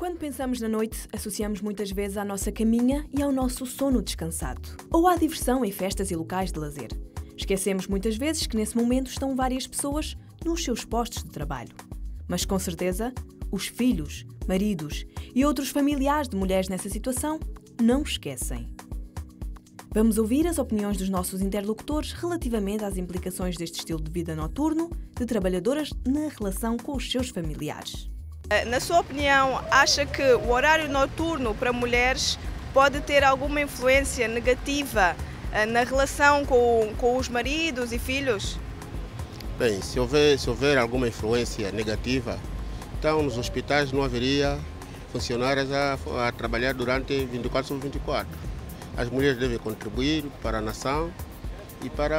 Quando pensamos na noite, associamos muitas vezes à nossa caminha e ao nosso sono descansado. Ou à diversão em festas e locais de lazer. Esquecemos muitas vezes que nesse momento estão várias pessoas nos seus postos de trabalho. Mas com certeza, os filhos, maridos e outros familiares de mulheres nessa situação não esquecem. Vamos ouvir as opiniões dos nossos interlocutores relativamente às implicações deste estilo de vida noturno de trabalhadoras na relação com os seus familiares. Na sua opinião, acha que o horário noturno para mulheres pode ter alguma influência negativa na relação com os maridos e filhos? Bem, se houver alguma influência negativa, então nos hospitais não haveria funcionárias a trabalhar durante 24 sobre 24. As mulheres devem contribuir para a nação e para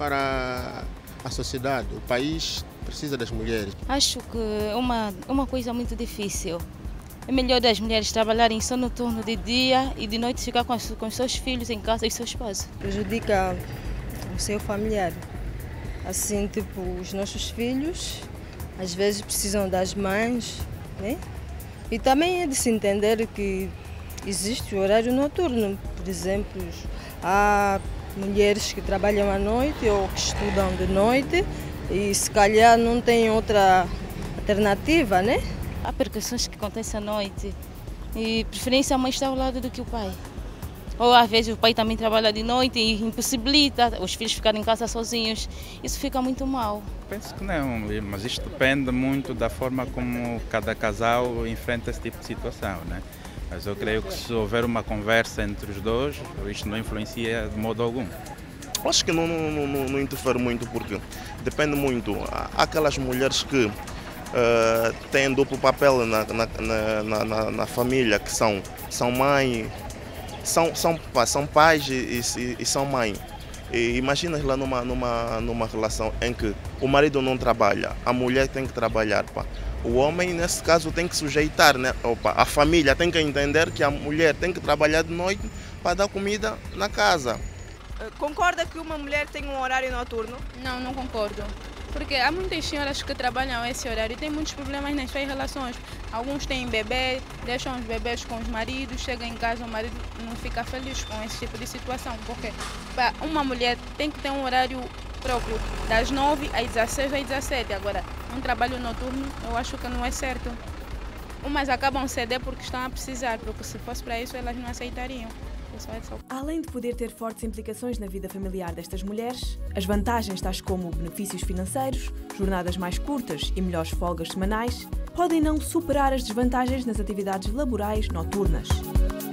a sociedade. O país precisa das mulheres. Acho que é uma coisa muito difícil. É melhor as mulheres trabalharem só no turno de dia e de noite ficar com os seus filhos em casa e seu esposo. Prejudica o seu familiar. Assim, tipo, os nossos filhos às vezes precisam das mães, né? E também é de se entender que existe o horário noturno. Por exemplo, há mulheres que trabalham à noite ou que estudam de noite e se calhar não têm outra alternativa, né? Há percussões que acontecem à noite e preferência a mãe estar ao lado do que o pai. Ou às vezes o pai também trabalha de noite e impossibilita os filhos ficarem em casa sozinhos. Isso fica muito mal. Penso que não, mas isto depende muito da forma como cada casal enfrenta esse tipo de situação, né? Mas eu creio que se houver uma conversa entre os dois, isto não influencia de modo algum. Acho que não interfere muito porque depende muito. Há aquelas mulheres que têm duplo papel na família, que são mãe, são pais e são mãe. E imagina lá numa relação em que o marido não trabalha, a mulher tem que trabalhar. Pá. O homem, nesse caso, tem que sujeitar, né? A família tem que entender que a mulher tem que trabalhar de noite para dar comida na casa. Concorda que uma mulher tem um horário noturno? Não, não concordo. Porque há muitas senhoras que trabalham esse horário e têm muitos problemas nas suas relações. Alguns têm bebê, deixam os bebês com os maridos, chegam em casa, o marido não fica feliz com esse tipo de situação. Porque uma mulher tem que ter um horário próprio, das 9 às 16 às 17. Agora, um trabalho noturno, eu acho que não é certo. Umas acabam ceder porque estão a precisar, porque se fosse para isso elas não aceitariam. Além de poder ter fortes implicações na vida familiar destas mulheres, as vantagens tais como benefícios financeiros, jornadas mais curtas e melhores folgas semanais, podem não superar as desvantagens nas atividades laborais noturnas.